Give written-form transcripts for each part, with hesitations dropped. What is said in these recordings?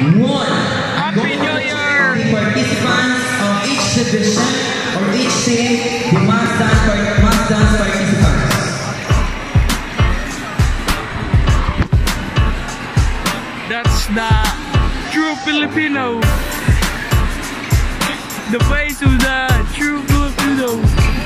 1. Happy New Year! The participants of each division or each team, the must dance participants. That's the true Filipino. The face of the true Filipino.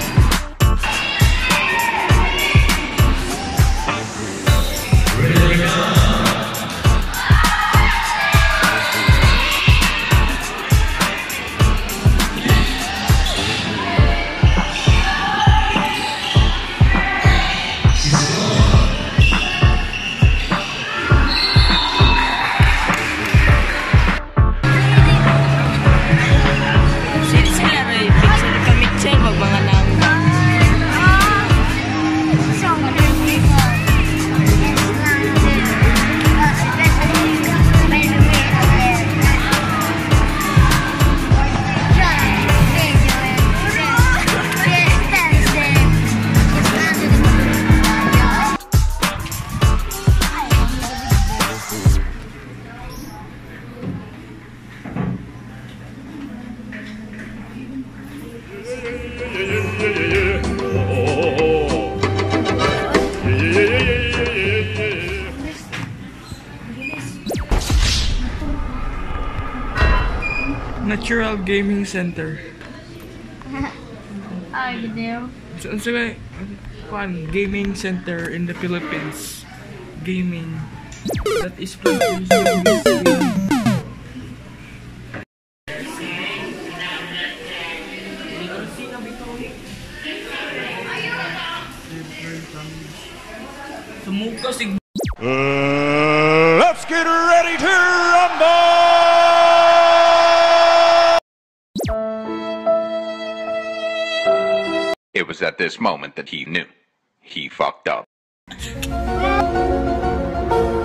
Natural Gaming Center. It's a fun gaming center in the Philippines. Gaming that is producing this game. Let's get ready to rumble! It was at this moment that he knew. He fucked up.